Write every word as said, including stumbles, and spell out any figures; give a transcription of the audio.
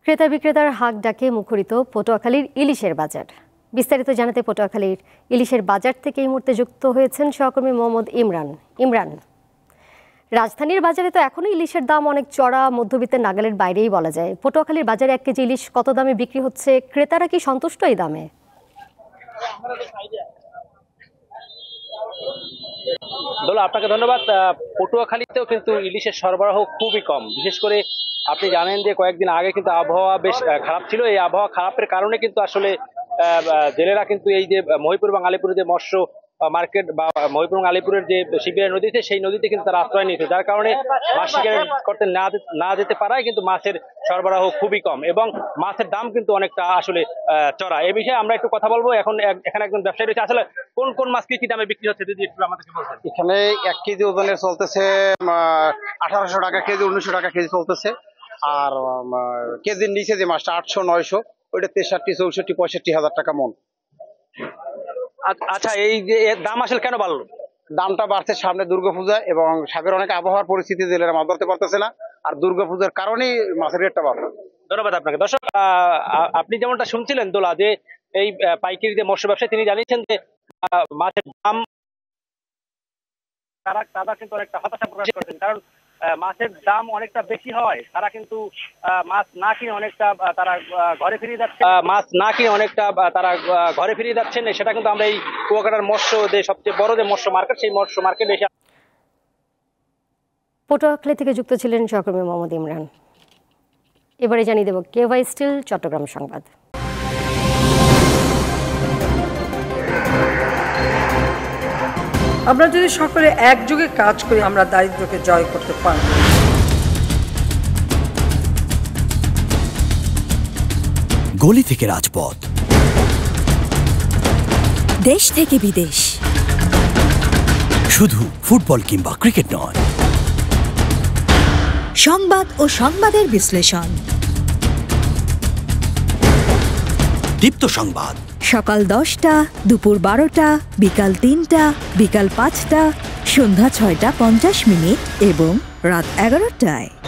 ক্রেতা বিক্রেতার হাক ডাকে মুখরিত পটুয়াখালীর ইলিশের বাজার। বিস্তারিত জানাতে পটুয়াখালীর ইলিশের বাজার থেকে এই মুহূর্তে যুক্ত হয়েছেন সহকর্মী মোহাম্মদ ইমরান। ইমরান, রাজধানীর বাজারে তো এখনো ইলিশের দাম অনেক চড়া, মধ্যবিত্তের নাগালের বাইরেই বলা যায়। পটুয়াখালীর বাজারে এক কেজি ইলিশ কত দামে বিক্রি হচ্ছে? ক্রেতারা কি সন্তুষ্ট এই দামে? দোলা, আপনাকে ধন্যবাদ। পটুয়াখালীতেও কিন্তু ইলিশের সরবরাহ খুবই কম। বিশেষ করে আপনি জানেন যে কয়েকদিন আগে কিন্তু আবহাওয়া বেশ খারাপ ছিল। এই আবহাওয়া খারাপের কারণে কিন্তু আসলে জেলেরা কিন্তু এই যে মহিপুর এবং আলিপুরের যে মৎস্য মার্কেট বা মহিপুর এবং আলিপুরের যে শিবিরের নদীতে, সেই নদীতে কিন্তু তারা আশ্রয় নিয়েছে, যার কারণে মাছ শিকার করতে না না যেতে পারায় কিন্তু মাছের সরবরাহ খুবই কম এবং মাছের দাম কিন্তু অনেকটা আসলে চড়া। এই বিষয়ে আমরা একটু কথা বলবো। এখন এখানে একজন ব্যবসায়ী রয়েছে। আসলে কোন কোন মাছ কি কি দামে বিক্রি হচ্ছে যদি একটু আমাদেরকে বলতেন। এখানে এক কেজি ওজনের চলতেছে আঠারোশো টাকা কেজি, উনিশশো টাকা কেজি চলতেছে। আর কেজির নিচে যে মাছটা আটশো নয়শো, ওইটা তেষট্টি চৌষট্টি পঁয়ষট্টি হাজার টাকা মন। আচ্ছা, এই যে দাম আসলে কেন বাড়লো? দামটা বাড়ছে সামনে দুর্গাপূজা এবং সাগরের অনেক আবহাওয়ার পরিস্থিতি, জেলেরা মাছ ধরতে পারতেছে না, আর দুর্গাপূজার কারণেই মাছের রেটটা বাড়ছে। ধন্যবাদ আপনাকে। দর্শক, আপনি যেমনটা শুনছিলেন দোলা, যে এই পাইকারি যে মৎস্য ব্যবসায়ী তিনি জানিয়েছেন যে মাছের দাম তারা তারা কিন্তু অনেকটা হতাশা প্রকাশ করছেন, কারণ মাছের দাম অনেকটা বেশি হয়। তারা কিন্তু মাছ না কিনে অনেকটা তারা ঘরে ফিরিয়ে যাচ্ছে মাছ না কিনে অনেকটা তারা ঘরে ফিরিয়ে যাচ্ছেন। সেটা কিন্তু আমরা এই কুয়াকাটার মৎস্য যে সবচেয়ে বড় যে মৎস্য মার্কেট, সেই মৎস্য মার্কেটে এসে। পটুয়াখালী থেকে যুক্ত ছিলেন সহকর্মী মোহাম্মদ ইমরান। এবারে জানিয়ে দেব কেওয়াই স্টিল চট্টগ্রাম সংবাদ। আমরা যদি সকলে একযোগে কাজ করি, আমরা দারিদ্র্যকে জয় করতে পারব। গলি থেকে রাজপথ, দেশ থেকে বিদেশ, শুধু ফুটবল কিংবা ক্রিকেট নয়, সংবাদ ও সংবাদের বিশ্লেষণ। দীপ্ত সংবাদ, সকাল দশটা, দুপুর বারোটা, বিকাল তিনটা, বিকাল পাঁচটা, সন্ধ্যা ছয়টা পঞ্চাশ মিনিট এবং রাত এগারোটায়।